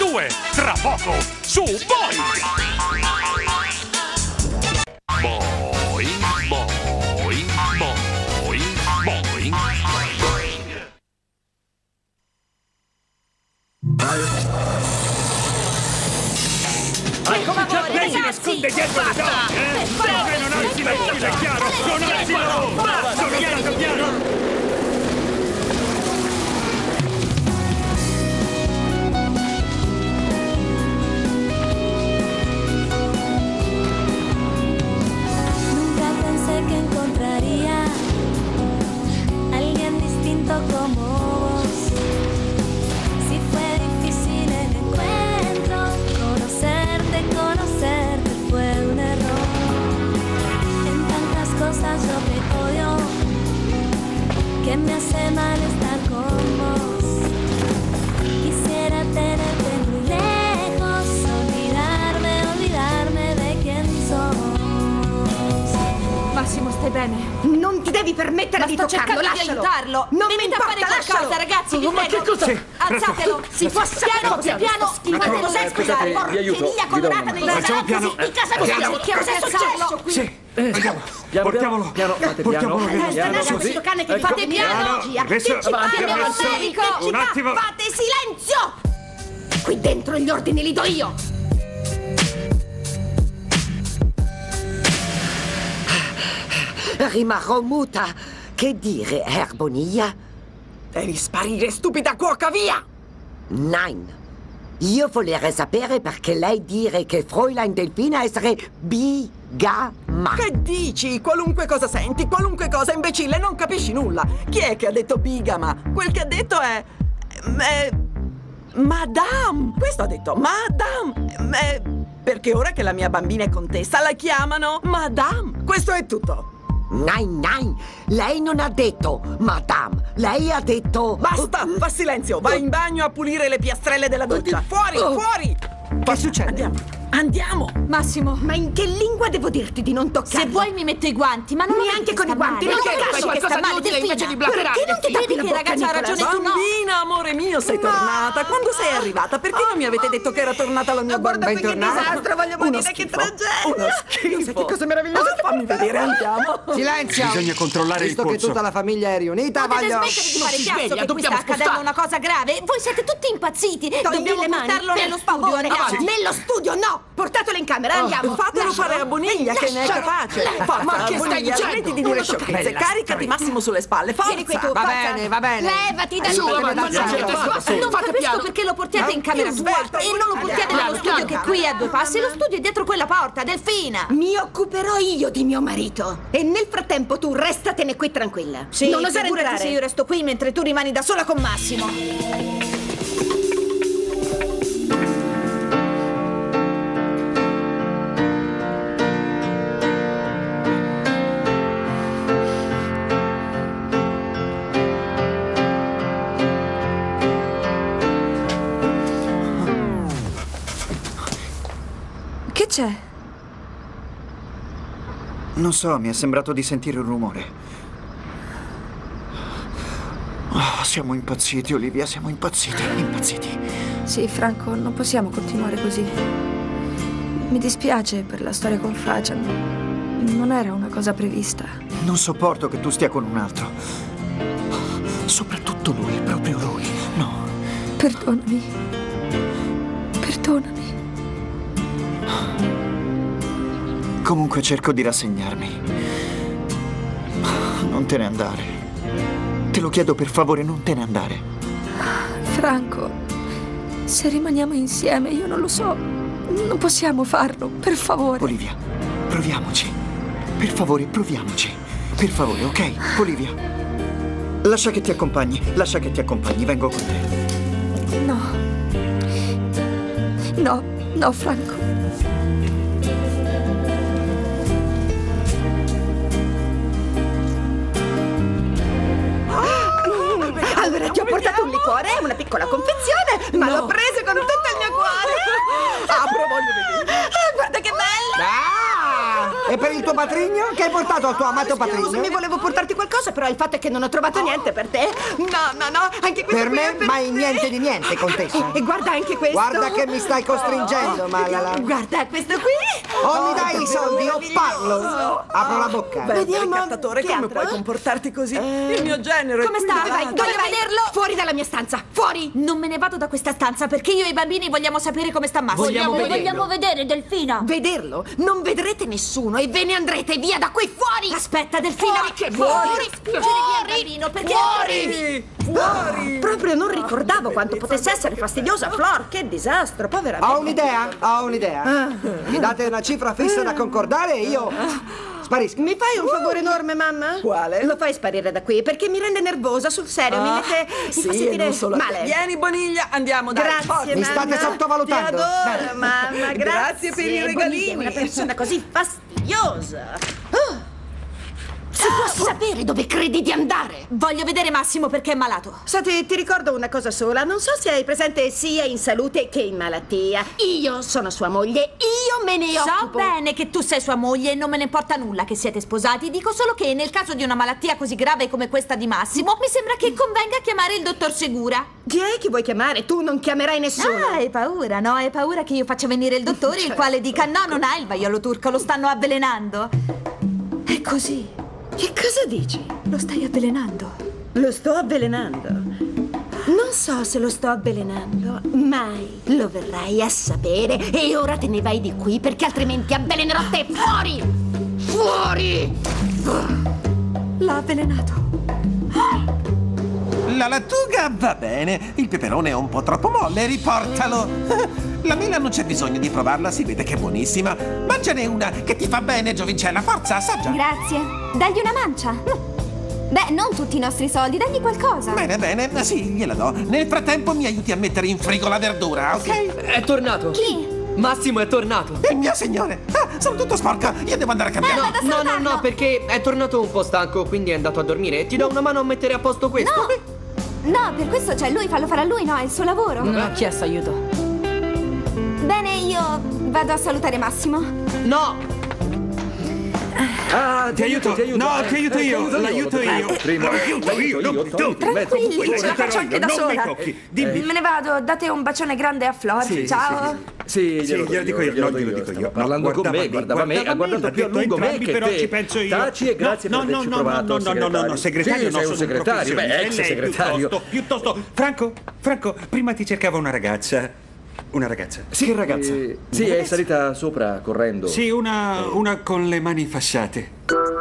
2, tra poco, su Boing! Boing, Boing, Boing, Boing, Lei si nasconde dietro le donne, Sempre non alzi la voce, è chiaro? Non alzi la voce! Sono stato chiaro! Como vos, si fue difícil el encuentro, conocerte fue un error. En tantas cosas yo te odio, que me hace mal estar con vos. Quisiera tenerte muy lejos, olvidarme de quién sos. Massimo, stai bene? Non ti devi permettere di toccarlo, lascialo! Di aiutarlo! Non Venite mi importa, a fare qualcosa, lascialo! ragazzi, vi ma prego! che cos'è? Alzatelo! Si può piano, piano! Ma cos'è questa vi aiuto, porcheria colorata degli Facciamo piano. in casa mia? Che cos'è successo qui? Sì, andiamo, portiamolo. Portiamolo via. Piano, questo cane che Fate piano! Adesso, un attimo. Fate silenzio! Qui dentro gli ordini li do io! Rimarrò muta. Che dire, Erbonia? Devi sparire, stupida cuoca, via! Nein. Io volevo sapere perché lei dire che Fräulein Delfina essere bigama. Che dici? Qualunque cosa senti, qualunque cosa, imbecille, non capisci nulla. Chi è che ha detto bigama? Quel che ha detto è Madame! Questo ha detto Madame! Perché ora che la mia bambina è contessa la chiamano Madame. Questo è tutto. Nein, lei non ha detto Madame, lei ha detto... Basta, fa silenzio, vai in bagno a pulire le piastrelle della doccia. Fuori, fuori! Che succede? Andiamo! Massimo, Ma in che lingua devo dirti di non toccarlo? se vuoi mi metto i guanti, ma non Neanche con i guanti, non perché capisci fai che qualcosa sta di male, utile Delfina. invece di blatterare? Perché non ti tappi Vedi la che bocca, ragazza ha Nicolas? ragione tu no? Bambina, amore mio, sei tornata. Quando sei arrivata? Perché non mi avete detto che era tornata la mia Guarda bambina? qui che disastro, voglio morire, che tragedia! Uno schifo! Che cosa meravigliosa! Fammi vedere, andiamo! Silenzio! Bisogna controllare il Visto che polso. tutta la famiglia è riunita, Potete voglio... smettere di fare chiasso che qui sta accadendo una cosa grave? Voi siete tutti impazziti! Dobbiamo le mani, portarlo per nello studio, favore. ragazzi! Nello studio, no! Portatelo in camera, andiamo! Fatelo fare a Boniglia, che ne è capace! Forza, Ma che stai Boniglia, dicendo? smetti di dire sciocchezze! Caricati Massimo sulle spalle, Vieni qui forza! tu, Va forza. bene, va bene. Levati da Su, lì! ma non ce la faccio. Non capisco perché lo portiate in camera sua svelta, e non lo portiate nello studio che qui è a 2 passi. Lo studio è dietro quella porta, Delfina! Mi occuperò io di mio marito. E nel frattempo tu restatene qui tranquilla. Sì, non osare figurati entrare. se io resto qui mentre tu rimani da sola con Massimo. Che c'è? Non so, mi è sembrato di sentire un rumore. Oh, siamo impazziti, Olivia, siamo impazziti, impazziti. Sì, Franco, non possiamo continuare così. Mi dispiace per la storia con Fajan. Non era una cosa prevista. Non sopporto che tu stia con un altro. Soprattutto lui, proprio lui. No. Perdonami. Perdonami. Comunque cerco di rassegnarmi. Non te ne andare. Te lo chiedo per favore, non te ne andare. Franco, se rimaniamo insieme, io non lo so. Non possiamo farlo, per favore. Olivia, proviamoci. Per favore, proviamoci. Per favore, ok? Olivia. Lascia che ti accompagni, vengo con te. No. No, no, Franco. Allora ti ho portato un liquore, una piccola confezione, ma l'ho preso con tutto il mio cuore. Apro, voglio vedere. Guarda che bello! Ah! E per il tuo patrigno? Che hai portato al tuo amato patrigno? Scusami, volevo portarti qualcosa, però il fatto è che non ho trovato niente per te. No, anche questo Per qui me è per mai te. niente di niente, contessa. E guarda anche questo. Guarda che mi stai costringendo, Malala. Guarda questo qui. O mi dai i soldi o parlo. Apro la bocca. Vediamo, Ricattatore, che come altro? puoi comportarti così? Il mio genere. Come sta? Vai, Voglio Dove vai? vederlo. Fuori dalla mia stanza, fuori. Non me ne vado da questa stanza perché io e i bambini vogliamo sapere come sta Massimo. Vogliamo vedere Delfina. Vederlo? Non vedrete nessuno e ve ne andrete via da qui, fuori. Aspetta, Delfina. Fuori, che fuori. fuori. Bambino, perché Fuori! Proprio non ricordavo quanto potesse essere fastidiosa Flor. Che disastro, povera Ho un'idea, Mi date una cifra fissa da concordare e io sparisco. Mi fai un favore enorme, mamma? Quale? Lo fai sparire da qui perché mi rende nervosa, sul serio. Mi mette. Mi fa Sì, sentire non solo a te. male. Vieni, Boniglia, andiamo, dai. Grazie, forza. Mi mamma. state sottovalutando. Ti adoro, Bene. mamma. Grazie per i regalini. Boniglia è una persona così fastidiosa. Si può sapere dove credi di andare? Voglio vedere Massimo perché è malato. Senti, ti ricordo una cosa sola. Non so se hai presente sia in salute che in malattia. Io sono sua moglie, io me ne So occupo. bene che tu sei sua moglie e non me ne importa nulla che siete sposati. Dico solo che nel caso di una malattia così grave come questa di Massimo, mi sembra che convenga chiamare il dottor Segura. Chi è che vuoi chiamare? Tu non chiamerai nessuno. Ah, hai paura, no? Hai paura che io faccia venire il dottore, il quale dica no, non ha il vaiolo turco, lo stanno avvelenando. È così. Che cosa dici? Lo stai avvelenando. Lo sto avvelenando. Non so se lo sto avvelenando. Mai lo verrai a sapere. E ora te ne vai di qui perché altrimenti avvelenerò te. Fuori! Fuori! L'ha avvelenato. La lattuga va bene, il peperone è un po' troppo molle, riportalo. La mela non c'è bisogno di provarla, si vede che è buonissima. Mangiane una, che ti fa bene, giovincella, forza, assaggia. Grazie. Dagli una mancia. Beh, non tutti i nostri soldi, dagli qualcosa. Bene, sì, gliela do. Nel frattempo mi aiuti a mettere in frigo la verdura, ok? È tornato. Chi? Massimo è tornato. Il mio signore. Ah, sono tutto sporca, io devo andare a cambiare. vado a salutarlo. No, perché è tornato un po' stanco, quindi è andato a dormire. Ti do una mano a mettere a posto questo. No, per questo c'è lui, fallo fare a lui, no, è il suo lavoro. Non ha chiesto aiuto. Bene, io vado a salutare Massimo. No! Ah, ti aiuto. No, ti aiuto io. L'aiuto io. Tranquilli, ce la faccio anche da sola. Dimmi. Me ne vado, date un bacione grande a Flor. Ciao. Sì, glielo dico io. No, glielo dico io. Parlando con me, guardava me, ha guardato più a lungo me che però te. ci penso io. Taci e grazie per averci provato. No, segretario, sì, no, sei un sono segretario, beh, ex segretario. Piuttosto, Franco, prima ti cercava una ragazza. Una ragazza. Che ragazza? Sì, è salita sopra correndo. Sì, una con le mani fasciate.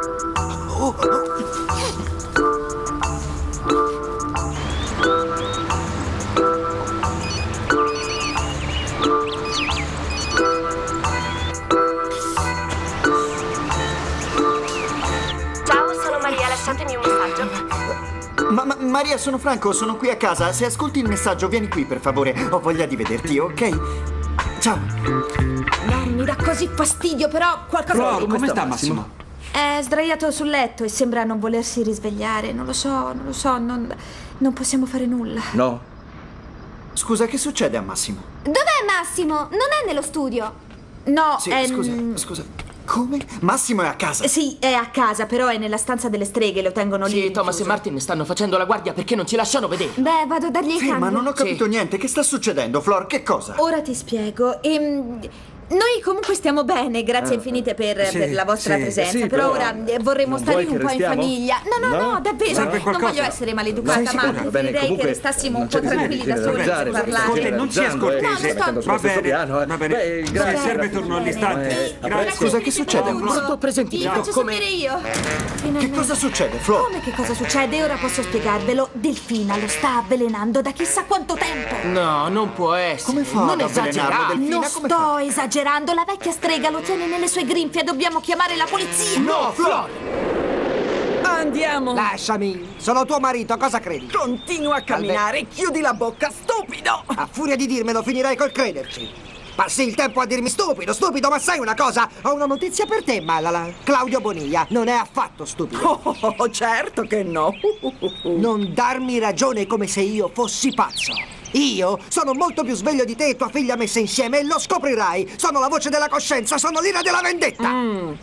Ciao, sono Maria, lasciatemi un messaggio. Maria, sono Franco, sono qui a casa. Se ascolti il messaggio, vieni qui, per favore. Ho voglia di vederti, ok? Ciao. No, mi dà così fastidio, però qualcosa... Flor, come sta Massimo? È sdraiato sul letto e sembra non volersi risvegliare. Non lo so, non possiamo fare nulla. No. Scusa, che succede a Massimo? Dov'è Massimo? Non è nello studio. No, Sì, scusa. Come? Massimo è a casa? Sì, è a casa, però è nella stanza delle streghe, lo tengono lì. Sì, Thomas e Martin stanno facendo la guardia perché non ci lasciano vedere. Beh, vado a dargli il cambio. Ma non ho capito niente. Che sta succedendo, Flor? Che cosa? Ora ti spiego. Noi comunque stiamo bene, grazie infinite per la vostra presenza. sì, però però ora vorremmo stare un po' in famiglia. No, davvero. Serve Non qualcosa? voglio essere maleducata, Sei ma sicura? Va bene, preferirei che comunque restassimo un non po' c'è tranquilli da bisogno di soli senza generalizzare, parlare. Ascolta, non sia scortese. Va bene, Va bene. Beh, Se grazie. serve torno all'istante. Grazie. Scusa, che succede? Ti Brutto presentito, faccio come... sapere io. Che cosa succede, Flor? Come che cosa succede? Ora posso spiegarvelo. Delfina lo sta avvelenando da chissà quanto tempo. No, non può essere. Come fa Non ad avvelenarlo, esagerare. Delfina? Non come sto esagerando, la vecchia strega lo tiene nelle sue grinfie, dobbiamo chiamare la polizia. No, Flor! Andiamo. Lasciami, sono tuo marito, cosa credi? Continua a camminare, chiudi la bocca, stupido. A furia di dirmelo finirai col crederci. Passi il tempo a dirmi stupido, ma sai una cosa? Ho una notizia per te, Malala. Claudio Boniglia non è affatto stupido. Oh, certo che no. Non darmi ragione come se io fossi pazzo. Io sono molto più sveglio di te e tua figlia messe insieme e lo scoprirai. Sono la voce della coscienza, sono l'ira della vendetta.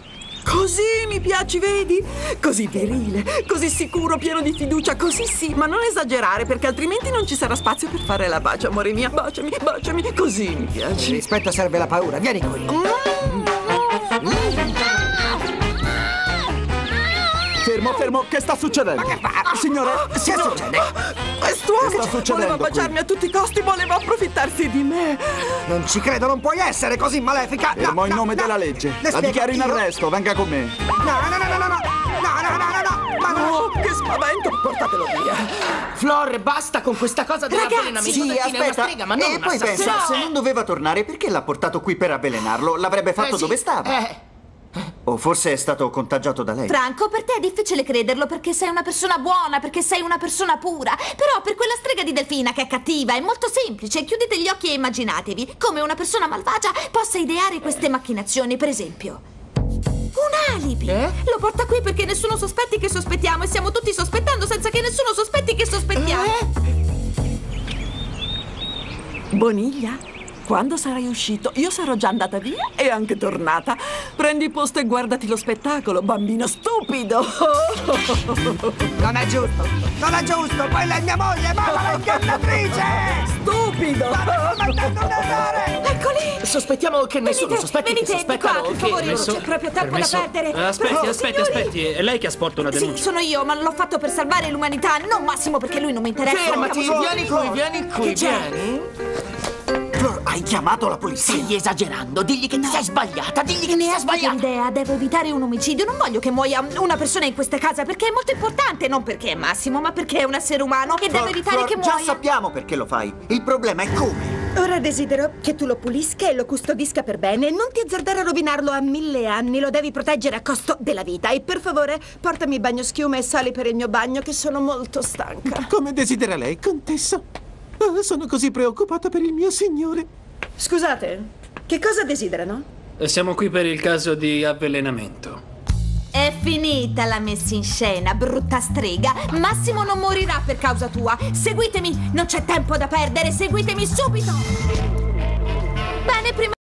Così mi piaci, vedi? Così virile, così sicuro, pieno di fiducia, così sì. Ma non esagerare, perché altrimenti non ci sarà spazio per fare la bacia, amore mio. Baciami, baciami, così mi piaci. Il rispetto serve la paura, vieni qui. Fermo, che sta succedendo? Signore, Che succede? Quest'uomo Che sta succedendo voleva baciarmi a tutti i costi, voleva approfittarsi di me. Non ci credo, non puoi essere così malefica. Fermo in nome della legge. La dichiaro in arresto, venga con me. Oh, che spavento! Portatelo via. Flor, basta con questa cosa dell'avvelenamento. Sì, È una aspetta. strega, ma non E una poi pensa, assassina. se non doveva tornare, perché l'ha portato qui per avvelenarlo? L'avrebbe fatto sì, dove stava. O forse è stato contagiato da lei. Franco, per te è difficile crederlo perché sei una persona buona, perché sei una persona pura. Però per quella strega di Delfina che è cattiva è molto semplice. Chiudete gli occhi e immaginatevi come una persona malvagia possa ideare queste macchinazioni. Per esempio, un alibi. Lo porta qui perché nessuno sospetti che sospettiamo e stiamo tutti sospettando senza che nessuno sospetti che sospettiamo. Boniglia, quando sarai uscito, io sarò già andata via e anche tornata. Prendi posto e guardati lo spettacolo, bambino stupido. Non è giusto, non è giusto. Quella è mia moglie, mamma la ingannatrice. Stupido. Eccoli! Sospettiamo che nessuno sospetti che venite qua, sospettano per favore, non che c'è proprio tempo permesso? da perdere. Aspetti, è lei che asporta una Sì, denuncia. sono io, ma l'ho fatto per salvare l'umanità, non Massimo perché lui non mi interessa. Fermati, vieni qui, Che c'è? vieni. Flor, hai chiamato la polizia? Stai esagerando, digli che ti sei sbagliata, digli che ti sei sbagliata. Idea, devo evitare un omicidio. Non voglio che muoia una persona in questa casa perché è molto importante, non perché è Massimo, ma perché è un essere umano e devo evitare Flor, che muoia. già sappiamo perché lo fai. Il problema è come. Ora desidero che tu lo pulisca e lo custodisca per bene. Non ti azzardare a rovinarlo a 1000 anni. Lo devi proteggere a costo della vita. E per favore, portami bagnoschiuma e sali per il mio bagno, che sono molto stanca. Come desidera lei, contessa? Sono così preoccupata per il mio signore. Scusate, che cosa desiderano? Siamo qui per il caso di avvelenamento. È finita la messa in scena, brutta strega. Massimo non morirà per causa tua. Seguitemi, non c'è tempo da perdere, seguitemi subito. Bene, prima